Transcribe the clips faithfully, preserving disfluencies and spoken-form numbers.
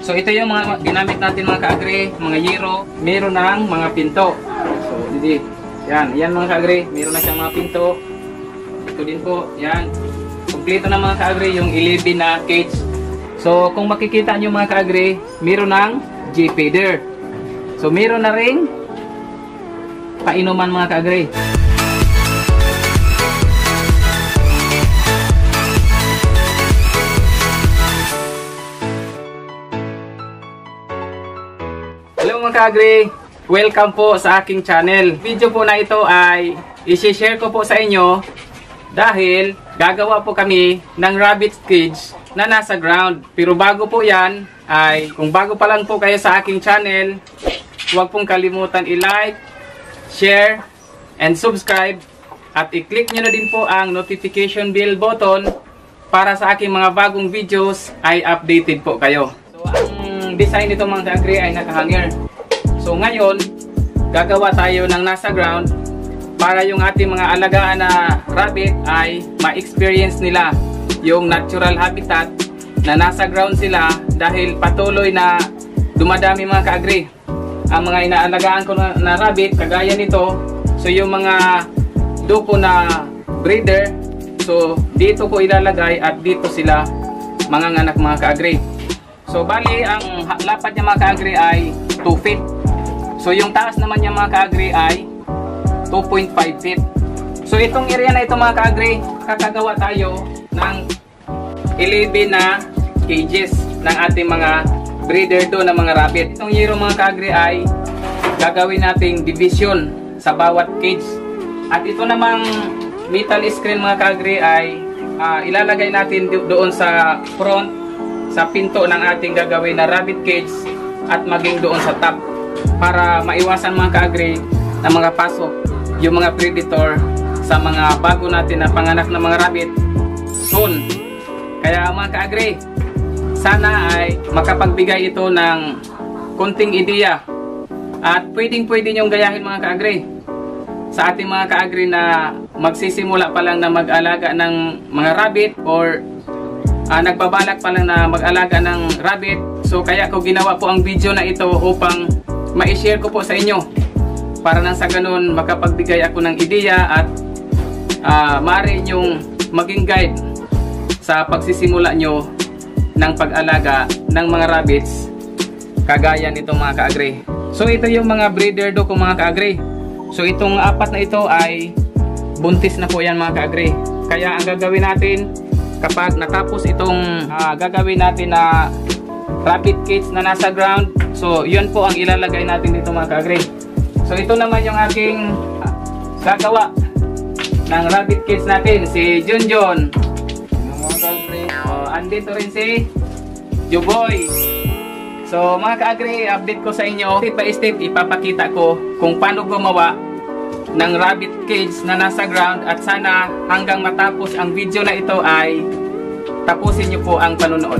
So ito yung mga ginamit natin mga kaagri, mga yero, meron ng mga pinto. So hindi, yan, yan mga kaagri, meron na siyang mga pinto. Ito din po, yan. Kompleto na mga kaagri yung eleven na cage. So kung makikita nyo mga kaagri, meron ng G-feeder. So meron na ring painuman mga kaagri. Hello mga kaagri, welcome po sa aking channel. Video po na ito ay i-share ko po sa inyo dahil gagawa po kami ng rabbit cage na nasa ground. Pero bago po yan ay kung bago pa lang po kayo sa aking channel, huwag pong kalimutan i-like, share, and subscribe at i-click nyo na din po ang notification bell button para sa aking mga bagong videos ay updated po kayo. Ang design nito mga kaagri ay nakahanger. So ngayon, gagawa tayo ng nasa ground para yung ating mga alagaan na rabbit ay ma-experience nila yung natural habitat na nasa ground sila dahil patuloy na dumadami mga kaagri. Ang mga inaalagaan ko na, na rabbit, kagaya nito, so yung mga duko na breeder, so dito ko ilalagay at dito sila manganganak mga kaagri. So bali ang lapad niya mga kaagri ay two feet. So yung taas naman niya mga kaagri ay two point five feet. So itong area na ito mga kaagri, kakagawa tayo ng eleven na cages ng ating mga breeder do ng mga rabbit. Itong yero mga kaagri ay gagawin nating division sa bawat cage. At ito namang metal screen mga kaagri ay uh, ilalagay natin do doon sa front sa pinto ng ating gagawin na rabbit cage at maging doon sa top para maiwasan mga kaagri na mga pasok yung mga predator sa mga bago natin na panganak na mga rabbit soon. Kaya mga kaagri, sana ay makapagbigay ito ng konting ideya at pwedeng pwede nyong gayahin mga kaagri sa ating mga kaagri na magsisimula pa lang na mag-alaga ng mga rabbit or Uh, nagbabalak pa lang na mag-alaga ng rabbit. So kaya ko ginawa po ang video na ito upang ma-share ko po sa inyo para nang sa ganun makapagbigay ako ng ideya at uh, maaari nyong maging guide sa pagsisimula nyo ng pag-alaga ng mga rabbits kagaya nito mga kaagri. So ito yung mga breeder do ko mga kaagri. So itong apat na ito ay buntis na po yan mga kaagri. Kaya ang gagawin natin kapag natapos itong uh, gagawin natin na rabbit cage na nasa ground, so yun po ang ilalagay natin dito mga kaagri. So ito naman yung aking uh, gagawa ng rabbit cage natin, si Junjun. Uh, andito rin si Juboy. So mga kaagri, update ko sa inyo step by step, ipapakita ko kung paano gumawa ng rabbit cage na nasa ground at sana hanggang matapos ang video na ito ay tapusin niyo po ang panonood.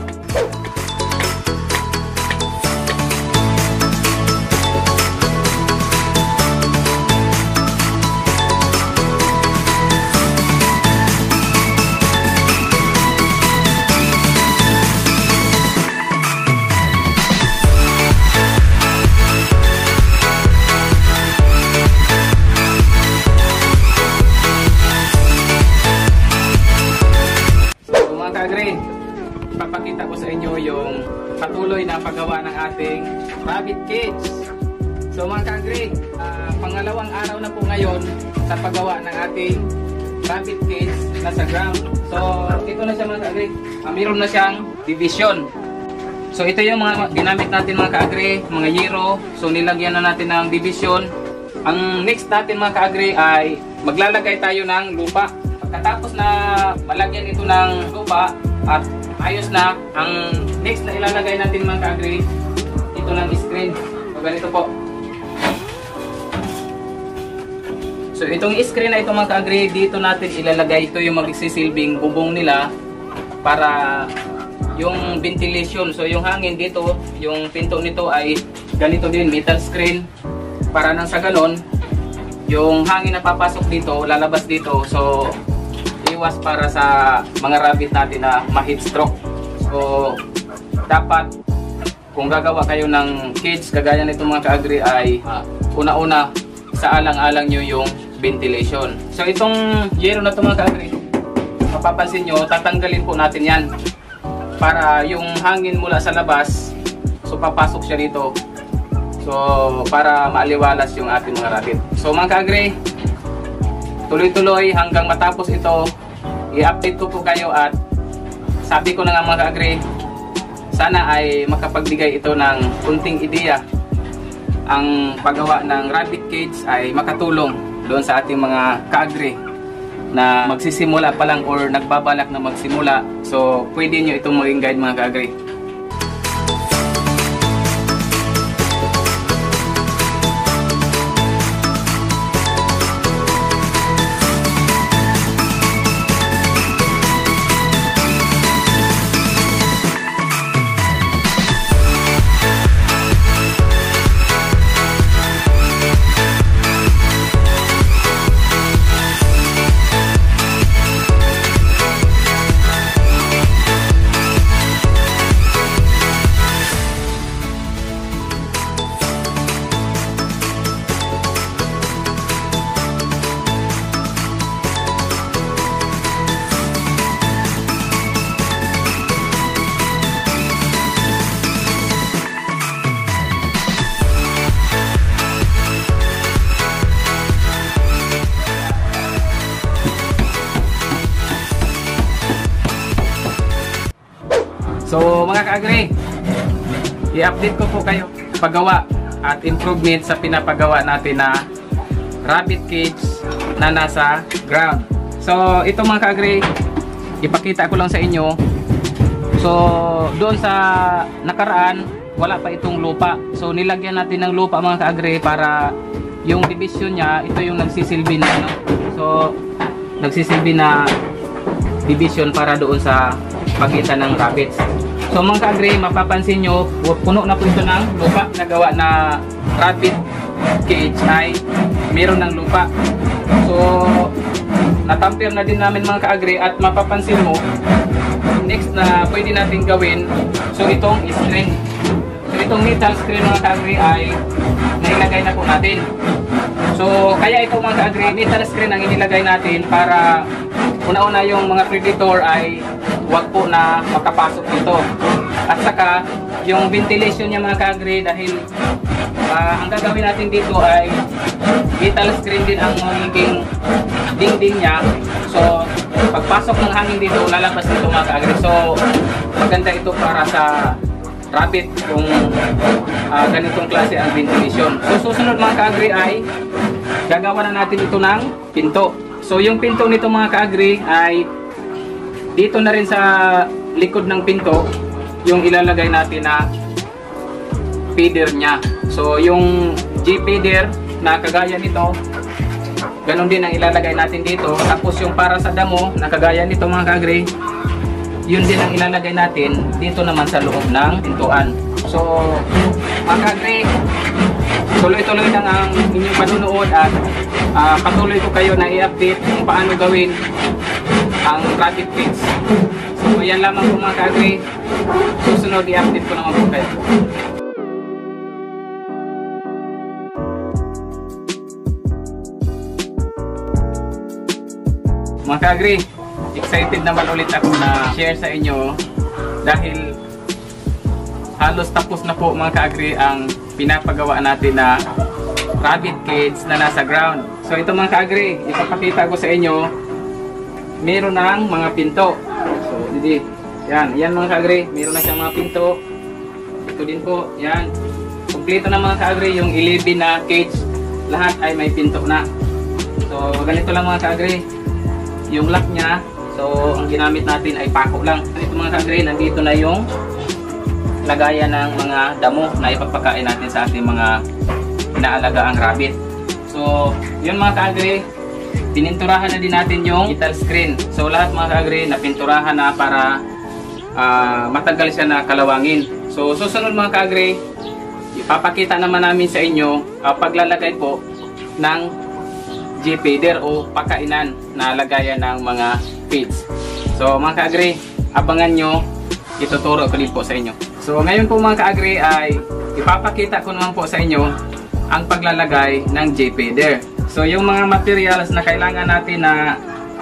Papakita ko sa inyo yung patuloy na paggawa ng ating rabbit cage. So mga kaagri, uh, pangalawang araw na po ngayon sa paggawa ng ating rabbit cage na sa ground. So ito na siya mga kaagri, uh, mayroon na siyang division. So ito yung mga ginamit natin mga kaagri, mga yero. So nilagyan na natin ng division. Ang next natin mga kaagri ay maglalagay tayo ng lupa. Pagkatapos na malagyan ito ng lupa at ayos na, ang next na ilalagay natin mga kaagri, ito ng screen. So ganito po. So itong screen na ito mga kaagri, dito natin ilalagay. Ito yung magsisilbing bubong nila para yung ventilation. So yung hangin dito, yung pinto nito ay ganito din, metal screen. Para nang sa ganon, yung hangin na papasok dito, lalabas dito. So iwas para sa mga rabbit natin na ma-heat stroke. So dapat kung gagawa kayo ng cage kagaya nito mga ka-agri ay uh, una-una sa alang-alang nyo yung ventilation. So itong yero na ito mga ka-agri, mapapansin nyo, tatanggalin po natin yan para yung hangin mula sa labas, so papasok siya dito. So para maaliwalas yung ating mga rabbit. So mga ka-agri, tuloy-tuloy hanggang matapos ito, i-update ko po kayo at sabi ko na nga mga ka-agri, sana ay makapagbigay ito ng kunting ideya. Ang paggawa ng rabbit cage ay makatulong doon sa ating mga ka-agri na magsisimula pa lang or nagbabalak na magsimula. So pwede nyo itong maging guide mga ka-agri. So mga ka-agri, i-update ko po kayo paggawa at improvement sa pinapagawa natin na rabbit cage na nasa ground. So ito mga ka-agri, ipakita ko lang sa inyo. So doon sa nakaraan, wala pa itong lupa. So nilagyan natin ng lupa mga ka-agri para yung division niya, ito yung nagsisilbi na ano. So nagsisilbi na division para doon sa pagitan ng rabbits. So mga ka-agri, mapapansin nyo, puno na po ito ng lupa. Nagawa na rabbit cage ay meron ng lupa. So natampir na din namin mga ka-agri at mapapansin mo, next na pwede natin gawin, so itong screen. So itong metal screen mga ka-agri ay nailagay na po natin. So kaya ito mga ka-agri, metal screen ang inilagay natin para una-una yung mga predator ay wag po na makapasok dito. At saka yung ventilation niya mga ka-agri, dahil uh, ang gagawin natin dito ay metal screen din ang magiging dingding niya. So pagpasok ng hangin dito, lalabas dito mga ka-agri. So maganda ito para sa rabbit kung uh, ganitong klase ang ventilation. So susunod mga ka-agri ay gagawa na natin ito ng pinto. So yung pinto nito mga ka-agri ay dito na rin sa likod ng pinto yung ilalagay natin na feeder nya. So yung G feeder na kagaya nito, ganun din ang ilalagay natin dito. Tapos yung para sa damo na kagaya nito mga ka-agri, yun din ang ilalagay natin dito naman sa loob ng pintuan. So mga ka-agri, tuloy-tuloy lang ang inyong panunood at uh, patuloy ko kayo na i-update kung paano gawin ang rabbit cage. So yan lamang po mga ka-agri. Susunod i-update ko naman po kayo. Mga ka-agri, excited naman ulit ako na share sa inyo dahil halos tapos na po mga ka-agri ang pinapagawa natin na rabbit cage na nasa ground. So ito mga ka-agri, ipapakita ko sa inyo, meron ng mga pinto. So hindi, yan, yan mga ka-agri, meron na siyang mga pinto. Ito din po, yan. Kompleto na mga ka-agri, yung eleven na cage, lahat ay may pinto na. So ganito lang mga ka-agri, yung lock nya. So ang ginamit natin ay pako lang. Ito mga ka-agri, nandito na yung lagayan ng mga damo na ipapakain natin sa ating mga inaalaga ang rabbit. So yun mga ka-agri, pininturahan na din natin yung metal screen. So lahat mga ka-agri, napinturahan na para uh, matagal siya na kalawangin. So susunod mga ka-agri, ipapakita naman namin sa inyo uh, paglalagay po ng G feeder o pakainan na lagayan ng mga feeds. So mga ka-agri, abangan nyo, ituturo ko din po sa inyo. So ngayon po mga ka-agri ay ipapakita ko naman po sa inyo ang paglalagay ng J-feeder. So yung mga materials na kailangan natin na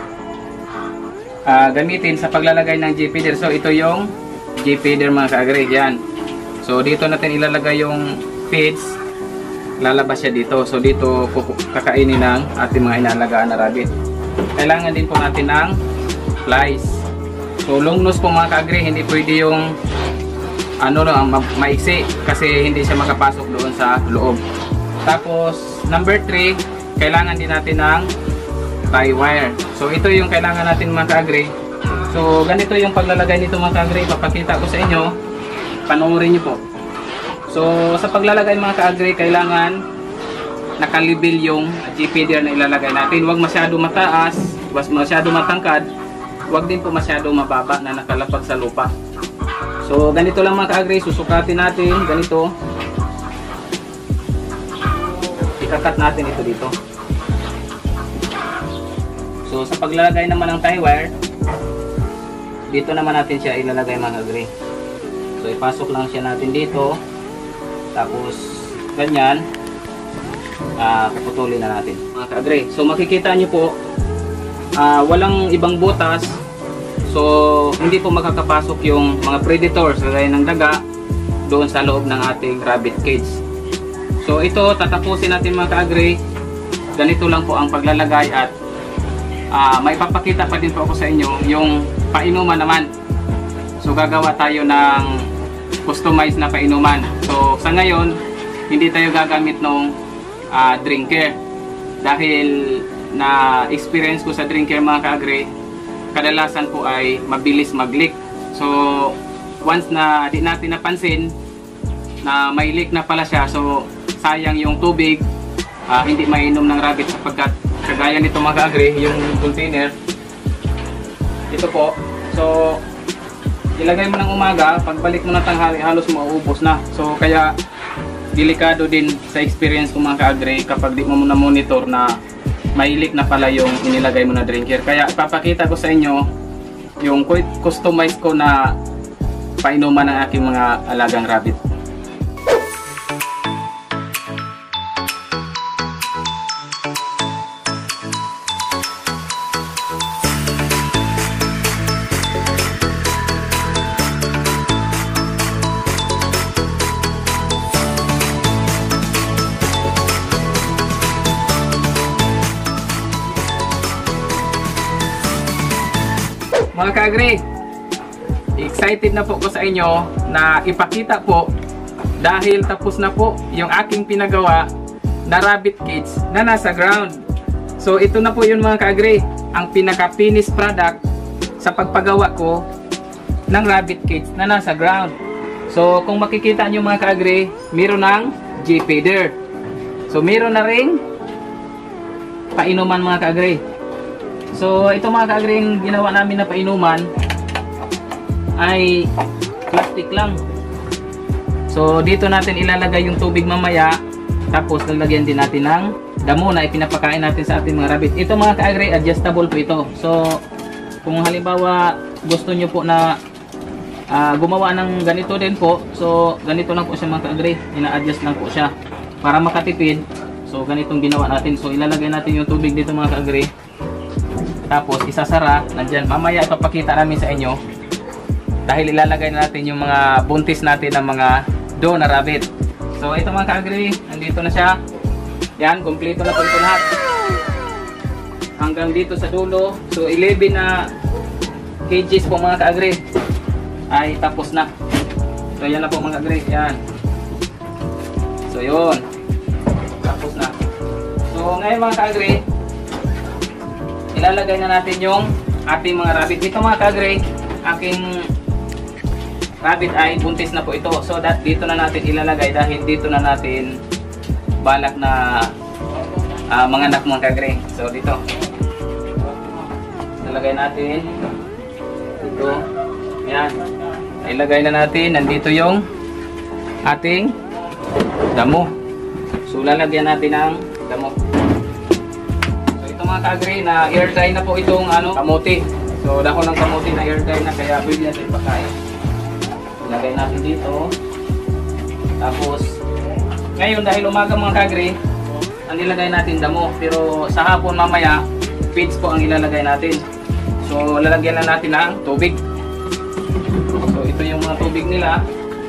uh, gamitin sa paglalagay ng J-feeder. So ito yung J-feeder mga ka-agri. Yan. So dito natin ilalagay yung feeds. Lalabas siya dito. So dito kakainin ng ating mga inalagaan na rabbit. Kailangan din po natin ng flies. So long nose po mga ka-agri, hindi pwede yung ano lang, ma maiksi kasi hindi siya makapasok doon sa loob. Tapos number three, kailangan din natin ng tie wire. So ito yung kailangan natin mga ka-agri. So ganito yung paglalagay nito mga ka-agri. Papakita ko sa inyo. Panoorin niyo po. So sa paglalagay mga ka-agri, kailangan nakalibil yung J-feeder na ilalagay natin. Huwag masyado mataas, huwag masyado matangkad, huwag din po masyado mababa na nakalapag sa lupa. So ganito lang mga ka-agri, susukatin natin ganito. Ikakat natin ito dito. So sa paglalagay naman ng tie wire, dito naman natin siya ilalagay mga ka-agri. So ipasok lang siya natin dito. Tapos ganyan, uh, puputulin na natin mga ka-agri. So makikita nyo po, uh, walang ibang butas. So hindi po makakapasok yung mga predators gaya ng daga doon sa loob ng ating rabbit cage. So ito tatapusin natin mga ka-agri. Ganito lang po ang paglalagay at uh, may papakita pa din po ako sa inyo yung painuman naman. So gagawa tayo ng customized na painuman. So sa ngayon hindi tayo gagamit ng uh, drinker dahil na experience ko sa drinker mga ka-agri, kadalasan po ay mabilis mag-leak. So once na di natin napansin na may leak na pala siya, so sayang yung tubig, uh, hindi mainom ng rabbit sapagkat kagaya nito mga ka-agri, yung container ito po. So ilagay mo ng umaga, pagbalik mo ng tanghali halos mauubos na. So kaya delikado din sa experience ko mga ka-agri kapag di mo na monitor na may leak na pala yung inilagay mo na drinker. Kaya ipapakita ko sa inyo yung customize ko na painuman ng aking mga alagang rabbit. Mga ka-agri, excited na po ko sa inyo na ipakita po dahil tapos na po yung aking pinagawa na rabbit cage na nasa ground. So ito na po yun mga ka-agri, ang pinaka-finished product sa pagpagawa ko ng rabbit cage na nasa ground. So kung makikita nyo mga ka-agri, meron ng J-feeder. So meron na rin painuman mga ka-agri. So ito mga ka-agri, yung ginawa namin na painuman ay plastic lang. So dito natin ilalagay yung tubig mamaya, tapos lalagyan din natin ng damo na ipinapakain natin sa ating mga rabbit. Ito mga ka-agri, adjustable po ito. So kung halimbawa gusto nyo po na uh, gumawa ng ganito din po, so ganito lang po siya mga ka-agri, ina-adjust lang po siya para makatipid. So ganitong ginawa natin. So ilalagay natin yung tubig dito mga ka-agri, tapos isasara, nandyan. Mamaya ipapakita namin sa inyo dahil ilalagay natin yung mga buntis natin ng mga doe na rabbit. So ito mga ka-agri, nandito na siya. Yan, kumpleto na po ito lahat. Hanggang dito sa dulo. So eleven na cages po mga ka-agri ay tapos na. So yan na po mga ka-agri. Yan. So yun. Tapos na. So ngayon mga ka-agri, ilalagay na natin yung ating mga rabbit. Ito mga ka-agri, aking rabbit ay buntis na po ito. So that dito na natin ilalagay dahil dito na natin balak na uh, mga anak mga ka-agri. So dito ilalagay natin dito. Ayan, ilagay na natin. Nandito yung ating damo. So lalagyan natin ng damo. Mga ka-agri, na air dry na po itong ano, kamote. So dahon ng kamote na air dry na, kaya pwede natin pakain. Lagay natin dito. Tapos, ngayon dahil umaga mga ka-agri, ang nilagay natin damo. Pero sa hapon mamaya, feeds po ang ilalagay natin. So, lalagyan na natin ng tubig. So, ito yung mga tubig nila.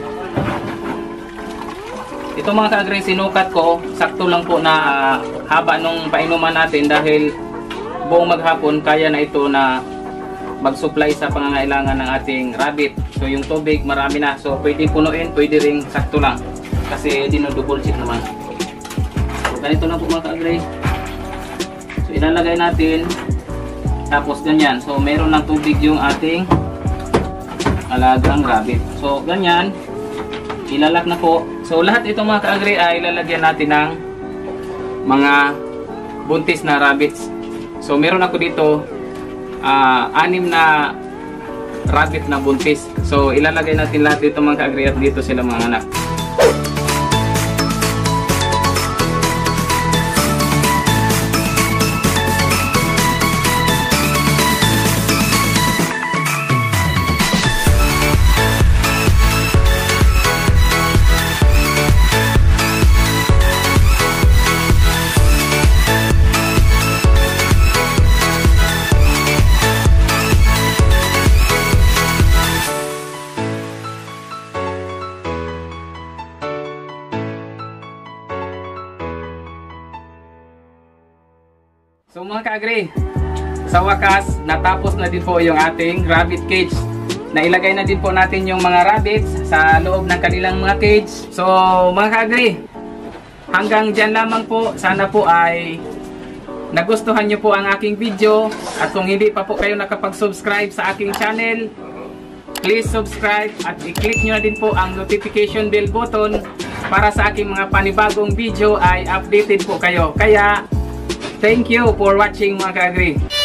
Ito mga ka-agri, sinukat ko. Sakto lang po na uh, haba nung painuman natin dahil buong maghapon kaya na ito na mag-supply sa pangangailangan ng ating rabbit. So, yung tubig marami na. So, pwede punuin, pwede ring sakto lang. Kasi dinodouble check naman. So, ganito lang po mga ka-agri. So, ilalagay natin. Tapos, ganyan. So, meron ng tubig yung ating alagang rabbit. So, ganyan. Ilalak na po. So, lahat itong mga ka-agri ay ilalagyan natin ng mga buntis na rabbits. So, meron ako dito uh, anim na rabbit na buntis. So, ilalagay natin lahat dito mga ka-agri at dito sila mga anak. So mga ka-agri, sa wakas, natapos na din po yung ating rabbit cage. Nailagay na din po natin yung mga rabbits sa loob ng kanilang mga cage. So mga ka-agri, hanggang dyan lamang po. Sana po ay nagustuhan nyo po ang aking video. At kung hindi pa po kayo nakapag-subscribe sa aking channel, please subscribe at i-click nyo na din po ang notification bell button para sa aking mga panibagong video ay updated po kayo. Kaya, thank you for watching mga ka-agri.